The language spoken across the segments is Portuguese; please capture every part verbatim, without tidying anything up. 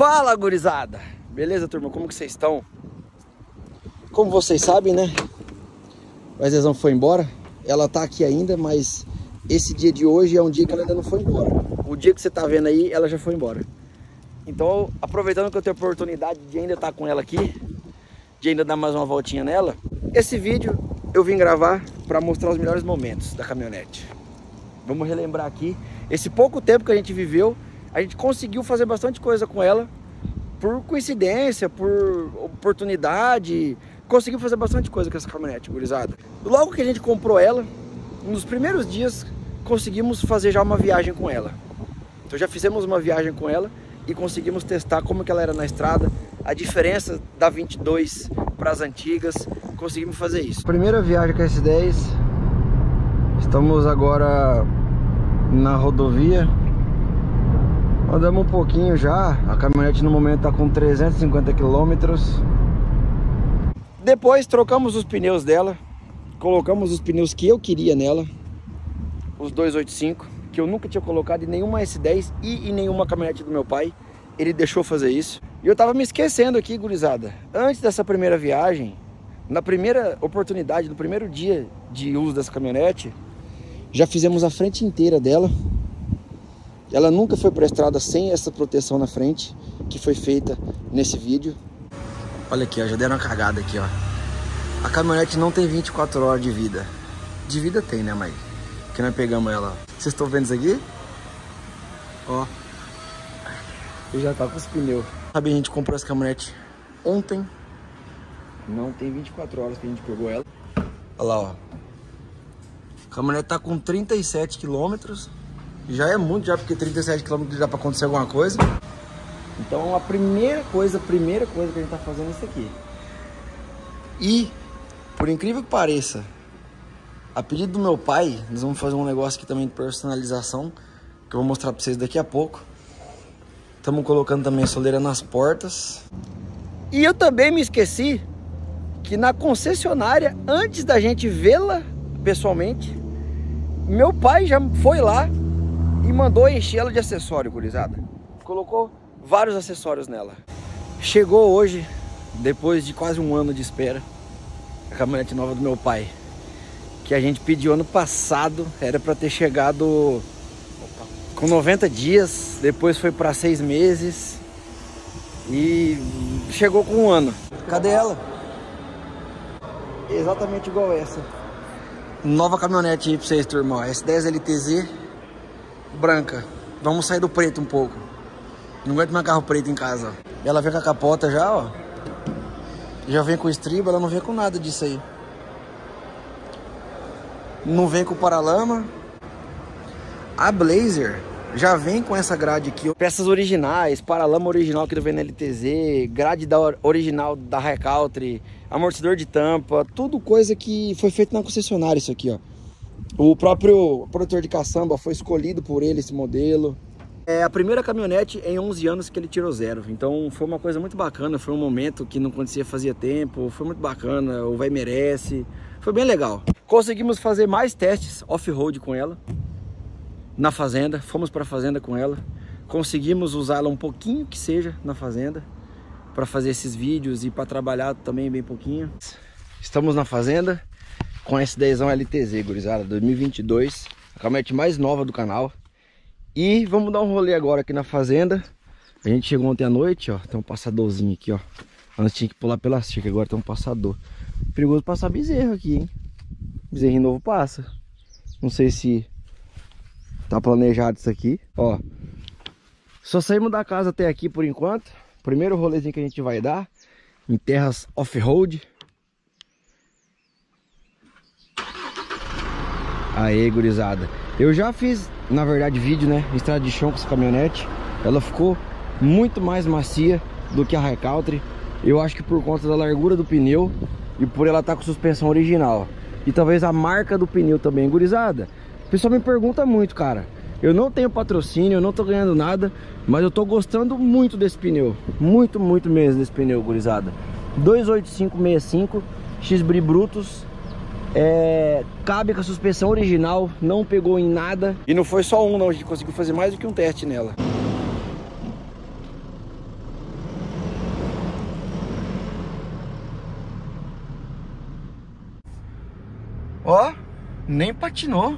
Fala, gurizada! Beleza, turma? Como que vocês estão? Como vocês sabem, né? A Zezão foi embora. Ela tá aqui ainda, mas esse dia de hoje é um dia que ela ainda não foi embora. O dia que você tá vendo aí, ela já foi embora. Então, aproveitando que eu tenho a oportunidade de ainda estar com ela aqui, de ainda dar mais uma voltinha nela, esse vídeo eu vim gravar para mostrar os melhores momentos da caminhonete. Vamos relembrar aqui. Esse pouco tempo que a gente viveu, a gente conseguiu fazer bastante coisa com ela. Por coincidência, por oportunidade, conseguiu fazer bastante coisa com essa caminhonete, gurizada. Logo que a gente comprou ela, nos primeiros dias, conseguimos fazer já uma viagem com ela. Então já fizemos uma viagem com ela e conseguimos testar como que ela era na estrada, a diferença da vinte e dois para as antigas, conseguimos fazer isso. Primeira viagem com a S dez, estamos agora na rodovia. Andamos um pouquinho já, a caminhonete no momento está com trezentos e cinquenta quilômetros. Depois trocamos os pneus dela, colocamos os pneus que eu queria nela, os duzentos e oitenta e cinco, que eu nunca tinha colocado em nenhuma S dez e em nenhuma caminhonete do meu pai. Ele deixou fazer isso. E eu tava me esquecendo aqui, gurizada. Antes dessa primeira viagem, na primeira oportunidade, no primeiro dia de uso dessa caminhonete, já fizemos a frente inteira dela. Ela nunca foi para a estrada sem essa proteção na frente, que foi feita nesse vídeo. Olha aqui, ó, já deram uma cagada aqui, ó. A caminhonete não tem vinte e quatro horas de vida. De vida tem, né, mãe? Que nós pegamos ela, ó. Vocês estão vendo isso aqui? Ó. E já tá com os pneus. Sabe, a gente comprou essa caminhonete ontem. Não tem vinte e quatro horas que a gente pegou ela. Olha lá, ó. A caminhonete tá com trinta e sete quilômetros. Já é muito, já, porque trinta e sete quilômetros dá pra acontecer alguma coisa. Então a primeira coisa, a primeira coisa que a gente tá fazendo é isso aqui. E, por incrível que pareça, a pedido do meu pai, nós vamos fazer um negócio aqui também de personalização, que eu vou mostrar pra vocês daqui a pouco. Estamos colocando também a soleira nas portas. E eu também me esqueci que na concessionária, antes da gente vê-la pessoalmente, meu pai já foi lá e mandou encher ela de acessório, gurizada. Colocou vários acessórios nela. Chegou hoje, depois de quase um ano de espera, a caminhonete nova do meu pai, que a gente pediu ano passado. Era para ter chegado com noventa dias, depois foi para seis meses e chegou com um ano. Cadê ela? Exatamente igual essa. Nova caminhonete aí pra vocês, turma. S dez L T Z branca. Vamos sair do preto um pouco. Não aguento mais carro preto em casa, ó. Ela vem com a capota já, ó. Já vem com o estribo, ela não vem com nada disso aí. Não vem com o paralama. A Blazer já vem com essa grade aqui, ó. Peças originais, paralama original aqui do V N L T Z, grade da original da Recaltri, amortecedor de tampa, tudo coisa que foi feito na concessionária isso aqui, ó. O próprio protetor de caçamba foi escolhido por ele, esse modelo. É a primeira caminhonete em onze anos que ele tirou zero. Então foi uma coisa muito bacana, foi um momento que não acontecia fazia tempo, foi muito bacana, o vai merece, foi bem legal. Conseguimos fazer mais testes off-road com ela na fazenda, fomos para a fazenda com ela, conseguimos usá-la um pouquinho que seja na fazenda, para fazer esses vídeos e para trabalhar também bem pouquinho. Estamos na fazenda com a S dez L T Z, gurizada, dois mil e vinte e dois, a caminhonete mais nova do canal. E vamos dar um rolê agora aqui na fazenda. A gente chegou ontem à noite, ó, tem um passadorzinho aqui, ó. Antes tinha que pular pela cerca, agora tem um passador. Perigoso passar bezerro aqui, hein? Bezerrinho novo passa. Não sei se tá planejado isso aqui, ó. Só saímos da casa até aqui por enquanto. Primeiro rolezinho que a gente vai dar em terras off-road. Aê, gurizada. Eu já fiz, na verdade, vídeo, né, em estrada de chão com essa caminhonete. Ela ficou muito mais macia do que a Recaltri. Eu acho que por conta da largura do pneu e por ela estar com suspensão original. E talvez a marca do pneu também, gurizada. O pessoal me pergunta muito, cara. Eu não tenho patrocínio, eu não tô ganhando nada, mas eu tô gostando muito desse pneu. Muito, muito mesmo desse pneu, gurizada. dois oito cinco sessenta e cinco X-Bri Brutus. É, cabe com a suspensão original, não pegou em nada. E não foi só um não, a gente conseguiu fazer mais do que um teste nela. Ó, nem patinou.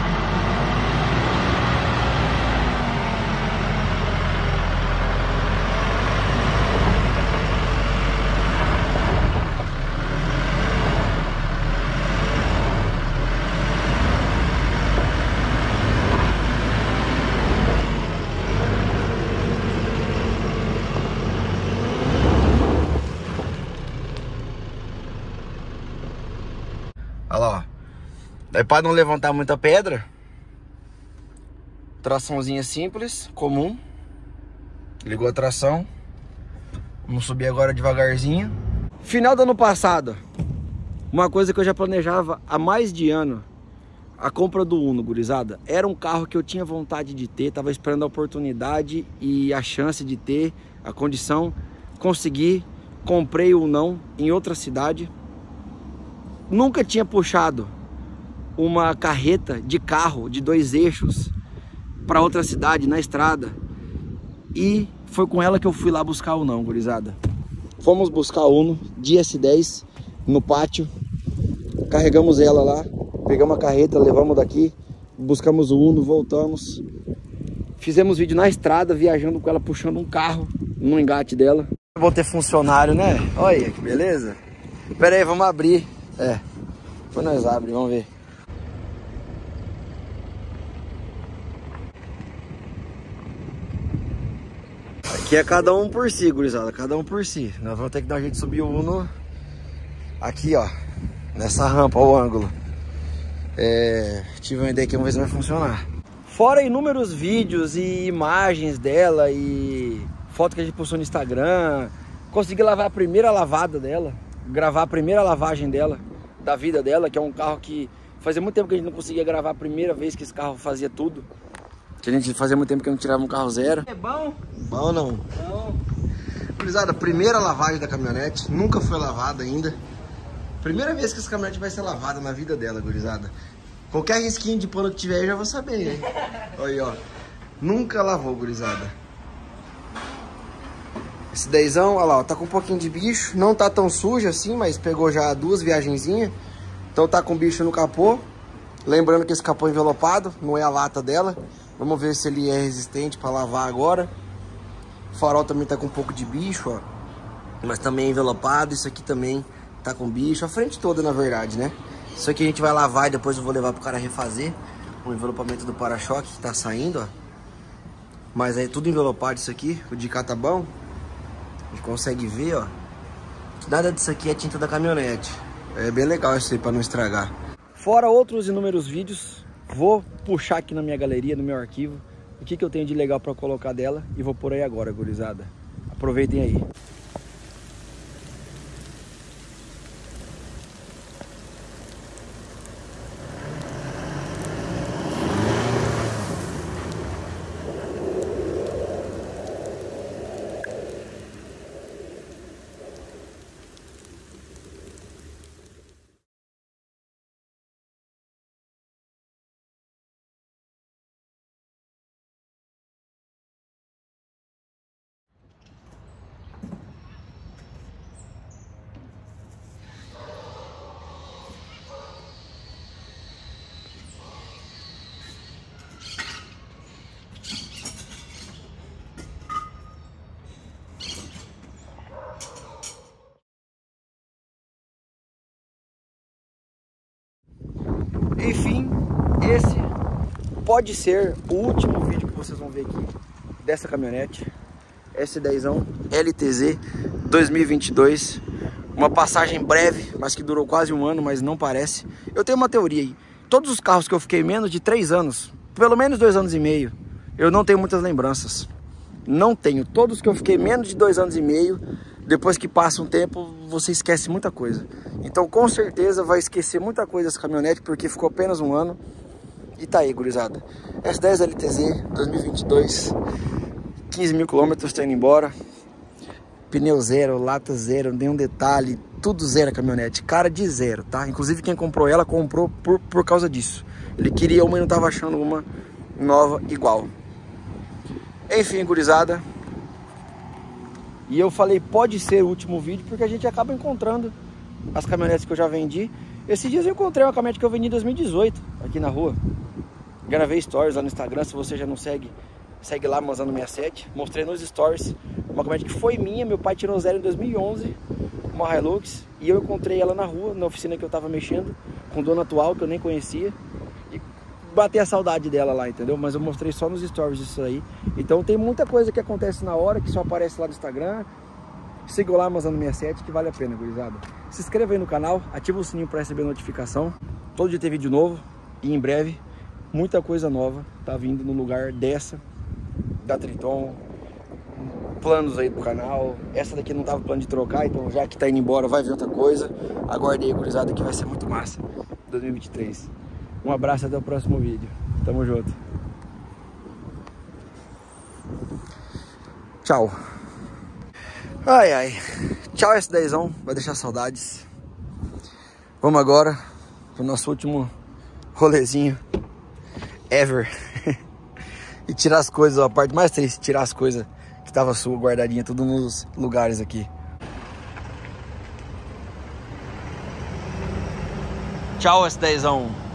Olha lá, ó. Daí para não levantar muita pedra, traçãozinha simples, comum. Ligou a tração. Vamos subir agora devagarzinho. Final do ano passado, uma coisa que eu já planejava há mais de ano, a compra do Uno, gurizada. Era um carro que eu tinha vontade de ter, tava esperando a oportunidade e a chance de ter, a condição. Consegui, comprei o Unão em outra cidade. Nunca tinha puxado uma carreta de carro de dois eixos para outra cidade na estrada. E foi com ela que eu fui lá buscar o Unão, gurizada. Fomos buscar o Uno de S dez no pátio. Carregamos ela lá, pegamos a carreta, levamos daqui, buscamos o Uno, voltamos. Fizemos vídeo na estrada, viajando com ela, puxando um carro no engate dela. Vou ter funcionário, né? Olha que beleza. Pera aí, vamos abrir. É, depois nós abrimos, vamos ver. Aqui é cada um por si, gurizada, cada um por si. Nós vamos ter que dar um jeito de subir o Uno aqui, ó, nessa rampa, ó, o ângulo. É, tive uma ideia aqui, vamos ver se vai funcionar. Fora inúmeros vídeos e imagens dela e foto que a gente postou no Instagram, consegui lavar a primeira lavada dela, gravar a primeira lavagem dela, da vida dela, que é um carro que fazia muito tempo que a gente não conseguia gravar a primeira vez que esse carro fazia tudo. Que a gente fazia muito tempo que não tirava um carro zero. É bom? Bom não? Bom. Gurizada, primeira lavagem da caminhonete, nunca foi lavada ainda. Primeira vez que essa caminhonete vai ser lavada na vida dela, gurizada. Qualquer risquinho de pano que tiver eu já vou saber, hein? Olha aí, ó. Nunca lavou, gurizada. Esse dezão, olha lá, ó, tá com um pouquinho de bicho. Não tá tão sujo assim, mas pegou já duas viagenzinhas. Então tá com bicho no capô. Lembrando que esse capô é envelopado, não é a lata dela. Vamos ver se ele é resistente para lavar agora. O farol também tá com um pouco de bicho, ó. Mas também é envelopado. Isso aqui também tá com bicho. A frente toda, na verdade, né? Isso aqui a gente vai lavar e depois eu vou levar pro cara refazer. O envelopamento do para-choque que tá saindo, ó. Mas aí tudo envelopado isso aqui. O de cá tá bom. A gente consegue ver, ó. Nada disso aqui é tinta da caminhonete. É bem legal isso aí pra não estragar. Fora outros inúmeros vídeos, vou puxar aqui na minha galeria, no meu arquivo, o que, que eu tenho de legal pra colocar dela e vou por aí agora, gurizada. Aproveitem aí. Enfim, esse pode ser o último vídeo que vocês vão ver aqui dessa caminhonete S dezão L T Z dois mil e vinte e dois. Uma passagem breve, mas que durou quase um ano, mas não parece. Eu tenho uma teoria aí. Todos os carros que eu fiquei menos de três anos, pelo menos dois anos e meio, eu não tenho muitas lembranças. Não tenho. Todos que eu fiquei menos de dois anos e meio, depois que passa um tempo, você esquece muita coisa. Então, com certeza, vai esquecer muita coisa dessa caminhonete, porque ficou apenas um ano. E tá aí, gurizada. S dez L T Z dois mil e vinte e dois, quinze mil quilômetros, tá indo embora. Pneu zero, lata zero, nenhum detalhe, tudo zero a caminhonete. Cara de zero, tá? Inclusive, quem comprou ela, comprou por, por causa disso. Ele queria uma e não tava achando uma nova igual. Enfim, gurizada. E eu falei, pode ser o último vídeo, porque a gente acaba encontrando as caminhonetes que eu já vendi. Esses dias eu encontrei uma caminhonete que eu vendi em dois mil e dezoito, aqui na rua. Gravei stories lá no Instagram, se você já não segue, segue lá, Manzano sessenta e sete. Mostrei nos stories uma caminhonete que foi minha, meu pai tirou zero em dois mil e onze, uma Hilux. E eu encontrei ela na rua, na oficina que eu tava mexendo, com o dono atual, que eu nem conhecia. E batei a saudade dela lá, entendeu? Mas eu mostrei só nos stories isso aí. Então tem muita coisa que acontece na hora, que só aparece lá no Instagram. Siga lá, Manzano sessenta e sete, que vale a pena, gurizada. Se inscreva aí no canal, ativa o sininho para receber notificação. Todo dia tem vídeo novo e em breve muita coisa nova tá vindo no lugar dessa, da Triton. Planos aí pro canal. Essa daqui não tava plano de trocar, então já que tá indo embora vai vir outra coisa. Aguarde aí, gurizada, que vai ser muito massa dois mil e vinte e três. Um abraço, até o próximo vídeo. Tamo junto. Tchau. Ai, ai. Tchau, S dezão. Vai deixar saudades. Vamos agora pro nosso último rolezinho ever. E tirar as coisas, a parte mais triste, tirar as coisas que tava sua guardadinha, tudo nos lugares aqui. Tchau, S dezão.